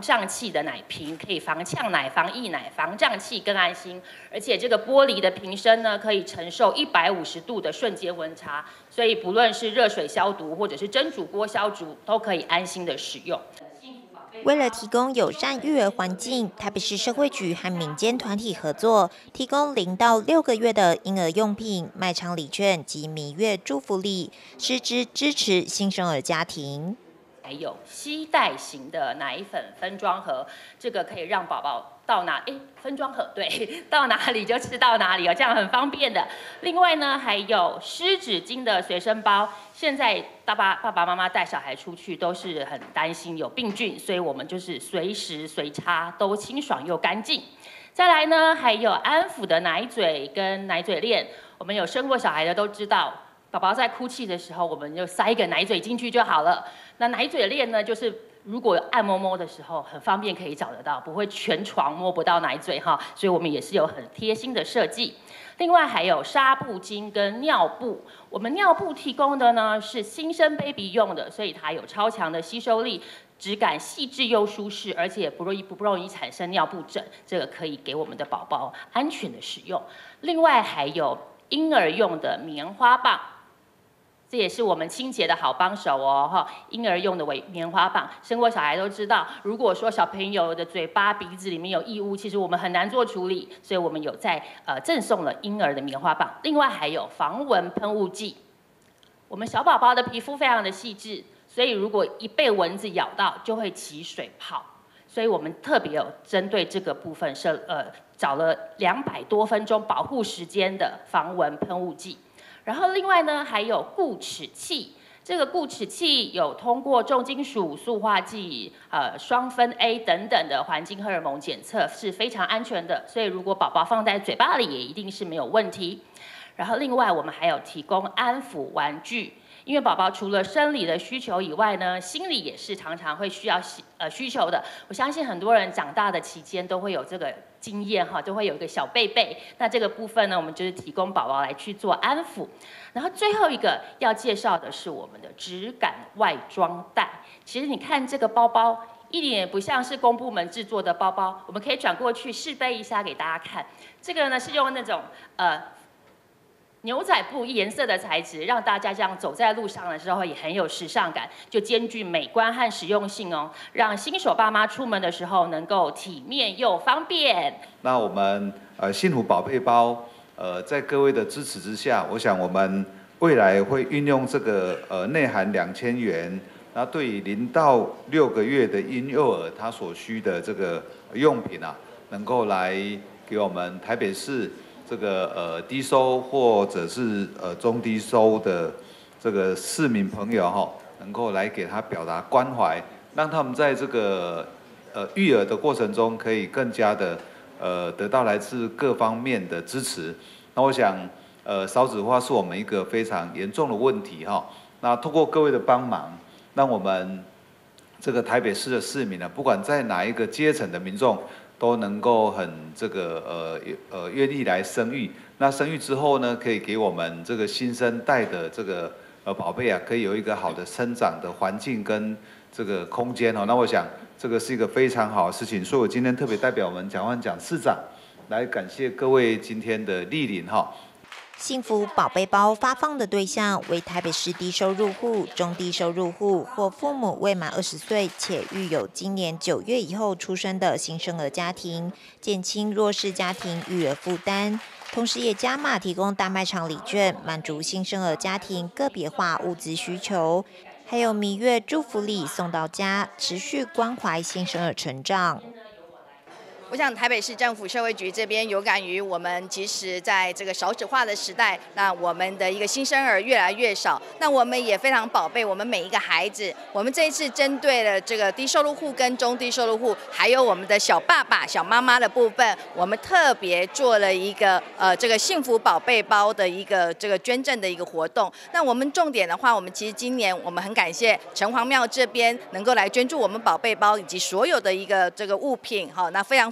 胀气的奶瓶，可以防呛奶、防溢奶、防胀气，更安心。而且这个玻璃的瓶身呢，可以承受150度的瞬间温差，所以不论是热水消毒或者是蒸煮锅消毒，都可以安心的使用。 为了提供友善育儿环境，台北市社会局和民间团体合作，提供0到6个月的婴儿用品、卖场礼券及蜜月祝福礼，实质支持新生儿家庭。 还有吸带型的奶粉分装盒，这个可以让宝宝到分装盒对，到哪里就吃到哪里哦，这样很方便的。另外呢，还有湿纸巾的随身包。现在爸爸妈妈带小孩出去都是很担心有病菌，所以我们就是随时随插都清爽又干净。再来呢，还有安抚的奶嘴跟奶嘴链，我们有生过小孩的都知道。宝宝在哭泣的时候，我们就塞一个奶嘴进去就好了。那奶嘴链呢，就是如果按摩的时候，很方便可以找得到，不会全床摸不到奶嘴哈。所以我们也是有很贴心的设计。另外还有纱布巾跟尿布，我们尿布提供的呢是新生 baby 用的，所以它有超强的吸收力，质感细致又舒适，而且不容易产生尿布疹，这个可以给我们的宝宝安全的使用。另外还有婴儿用的棉花棒。这也是我们清洁的好帮手哦，婴儿用的棉花棒，生过小孩都知道，如果说小朋友的嘴巴、鼻子里面有异物，其实我们很难做处理，所以我们有在赠送了婴儿的棉花棒。另外还有防蚊喷雾剂，我们小宝宝的皮肤非常的细致，所以如果一被蚊子咬到，就会起水泡，所以我们特别有针对这个部分找了200多分钟保护时间的防蚊喷雾剂。然后另外呢，还有固齿器。这个固齿器有通过重金属、塑化剂、双酚 A 等等的环境荷尔蒙检测，是非常安全的。所以如果宝宝放在嘴巴里，也一定是没有问题。然后另外我们还有提供安抚玩具。因为宝宝除了生理的需求以外呢，心理也是常常会需求的。我相信很多人长大的期间都会有这个经验哈，都会有一个小贝贝。那这个部分呢，我们就是提供宝宝来去做安抚。然后最后一个要介绍的是我们的质感外装袋。其实你看这个包包，一点也不像是公部门制作的包包。我们可以转过去试背一下给大家看。这个呢是用那种牛仔布颜色的材质，让大家这样走在路上的时候也很有时尚感，就兼具美观和实用性哦，让新手爸妈出门的时候能够体面又方便。 那我们幸福宝贝包，在各位的支持之下，我想我们未来会运用这个内含2000元，那对于0到6个月的婴幼儿他所需的这个用品啊，能够来给我们台北市。这个低收或者是中低收的这个市民朋友哈，能够来给他表达关怀，让他们在这个育儿的过程中，可以更加的得到来自各方面的支持。那我想少子化是我们一个非常严重的问题哈。那通过各位的帮忙，让我们这个台北市的市民呢，不管在哪一个阶层的民众。都能够很愿意来生育，那生育之后呢，可以给我们这个新生代的这个宝贝啊，可以有一个好的生长的环境跟这个空间哦。那我想这个是一个非常好的事情，所以我今天特别代表我们蒋市长来感谢各位今天的莅临哈。 幸福宝贝包发放的对象为台北市低收入户、中低收入户或父母未满20岁且育有今年9月以后出生的新生儿家庭，减轻弱势家庭育儿负担。同时也加码提供大卖场礼券，满足新生儿家庭个别化物资需求。还有蜜月祝福礼送到家，持续关怀新生儿成长。 我想台北市政府社会局这边有感于我们，其实在这个少子化的时代，那我们的一个新生儿越来越少，那我们也非常宝贝我们每一个孩子。我们这一次针对了这个低收入户跟中低收入户，还有我们的小爸爸、小妈妈的部分，我们特别做了一个这个幸福宝贝包的一个这个捐赠的一个活动。那我们重点的话，我们其实今年我们很感谢城隍庙这边能够来捐助我们宝贝包以及所有的一个这个物品，那非常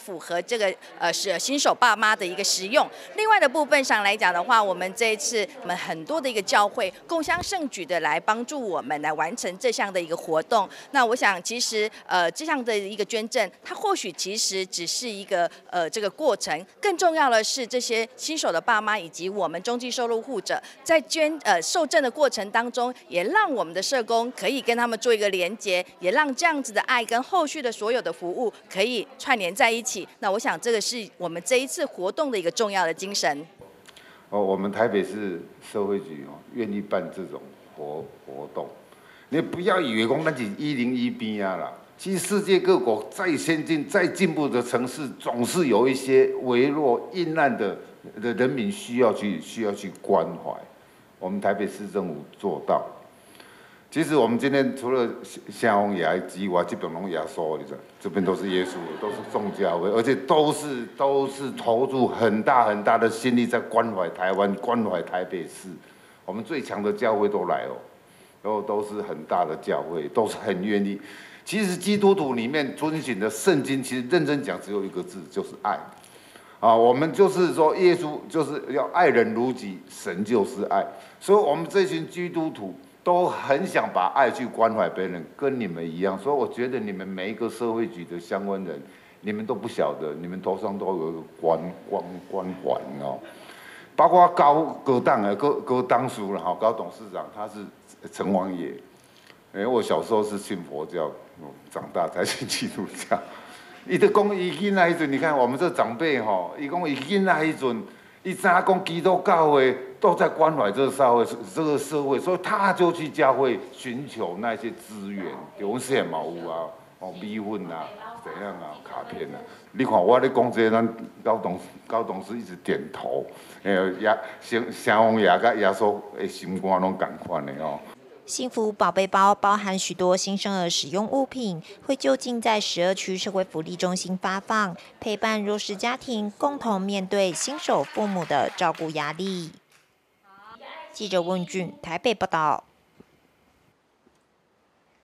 符合这个新手爸妈的一个实用。另外的部分上来讲的话，我们这一次我们很多的一个教会共襄盛举的来帮助我们来完成这项的一个活动。那我想其实这项的一个捐赠，它或许其实只是一个这个过程，更重要的是这些新手的爸妈以及我们中低收入户者在受赠的过程当中，也让我们的社工可以跟他们做一个连结，也让这样子的爱跟后续的所有的服务可以串联在一起。那我想这个是我们这一次活动的一个重要的精神。 我们台北市社会局愿意办这种活动，你不要以为说那是101边啊啦。其实世界各国再先进、再进步的城市，总是有一些微弱、阴暗的人民需要去关怀。我们台北市政府做到。其实我们今天除了香红牙之外，这边拢耶稣，你知道，这边都是耶稣，都是众教会，而且都是投入很大的心力在关怀台湾、关怀台北市。我们最强的教会都来哦，然后都是很大的教会，都是很愿意。其实基督徒里面遵循的圣经，其实认真讲只有一个字，就是爱。我们就是说，耶稣就是要爱人如己，神就是爱。所以，我们这群基督徒都很想把爱去关怀别人，跟你们一样。所以，我觉得你们每一个社会局的相关人，你们都不晓得，你们头上都有一个光环哦。包括高党的高党书了哈，高董事长他是陈王爷。我小时候是信佛教，长大才信基督教。伊就讲伊囡仔迄阵，你看我们这长辈吼，伊讲伊囡仔迄阵，伊知影讲基督教会都在关怀这个社会，所以他就去教会寻求那些资源，有些嘛有啊，米粉啊，怎样啊，卡片啊。你看我咧讲这个，咱高董事一直点头，香红牙甲耶稣的心肝拢同款的哦。 幸福宝贝包包含许多新生儿使用物品，会就近在12区社会福利中心发放，陪伴弱势家庭共同面对新手父母的照顾压力。记者问俊台北报道。